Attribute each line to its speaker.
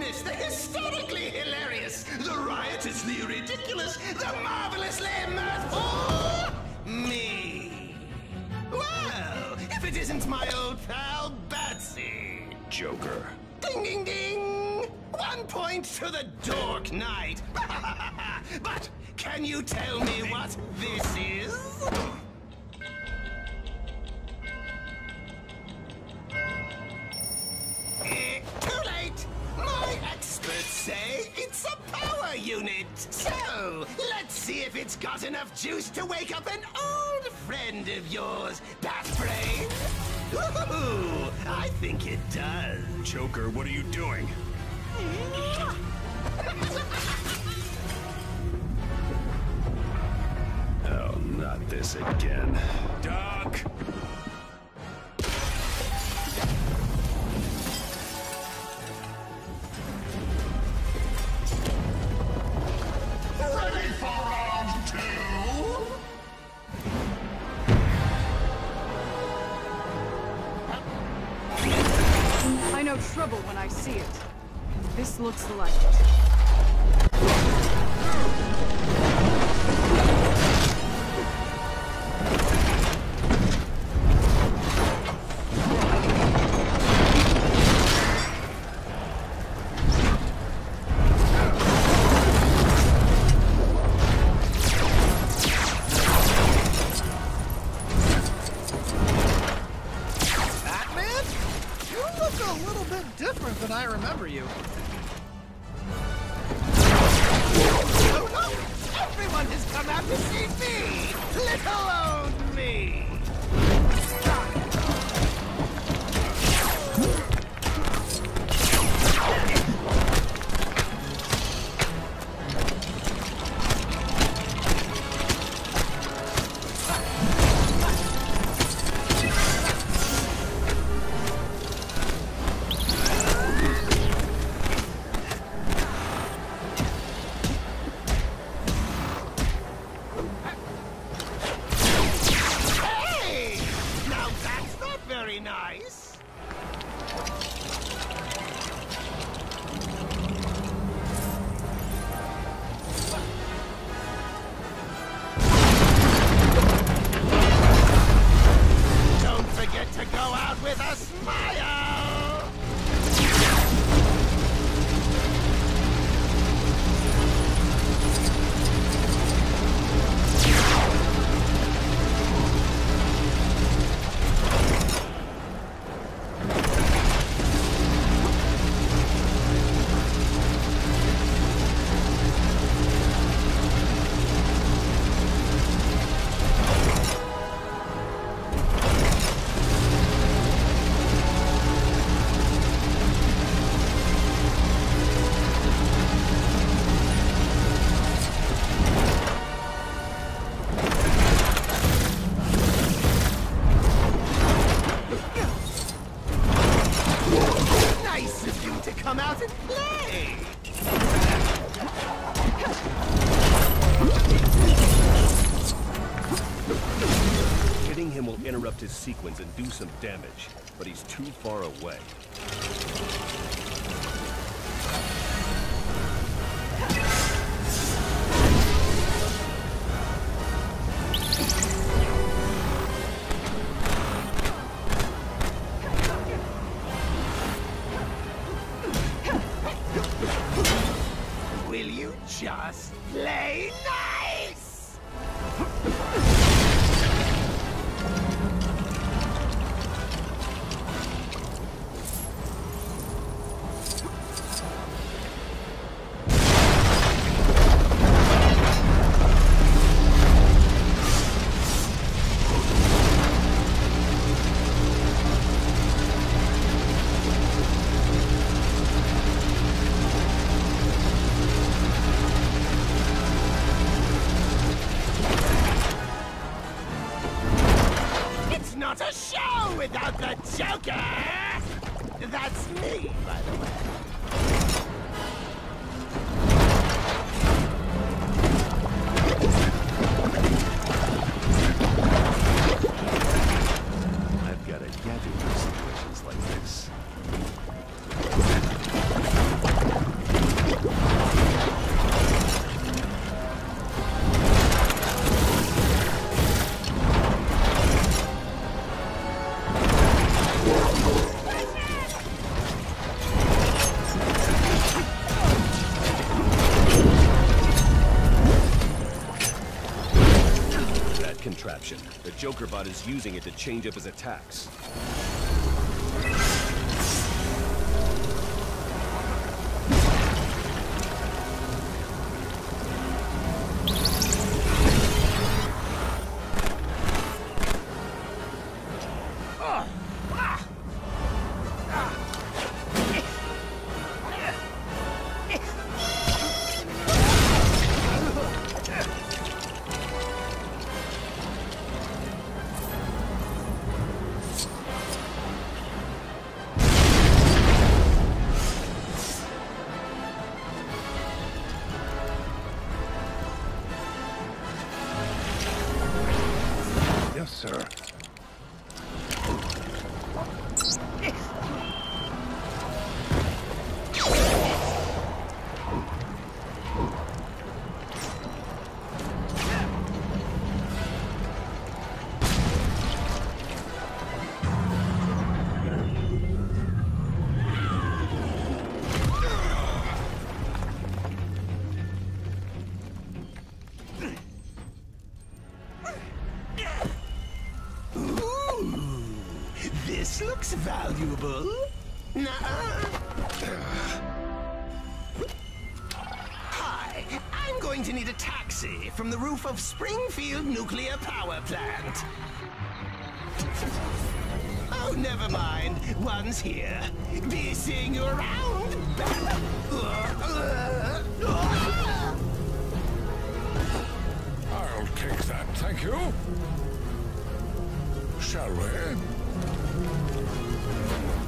Speaker 1: madness, the hysterically hilarious, the riotously ridiculous, the marvelously mirthful me. Well, if it isn't my old pal Batsy.
Speaker 2: Joker.
Speaker 1: Ding ding ding! 1 point to the Dork Knight. But can you tell me what this is? Too late! My experts say it's a power unit. So, let's see if it's got enough juice to wake up an old friend of yours, Bat-Brain. Ooh, I think it does.
Speaker 2: Joker, what are you doing? Oh, not this again. Doc!
Speaker 3: Ready for round 2?
Speaker 4: I know trouble when I see it. This looks like it.
Speaker 5: Batman? You look a little bit different than I remember you.
Speaker 1: Oh no! Everyone has come out to see me! Little old me! Hey! Now that's not very nice. Don't forget to go out with a smile! Nice of you to come out and play!
Speaker 2: Hitting him will interrupt his sequence and do some damage, but he's too far away.
Speaker 1: Will you just play nice? It's not a show without the Joker! That's me, by the way.
Speaker 2: I've got a gadget for situations like this. Joker bot is using it to change up his attacks.
Speaker 3: Yes, sir.
Speaker 1: This looks valuable. Hi, I'm going to need a taxi from the roof of Springfield Nuclear Power Plant. Oh, never mind. One's here. Be seeing you around.
Speaker 3: I'll take that, thank you. Shall we?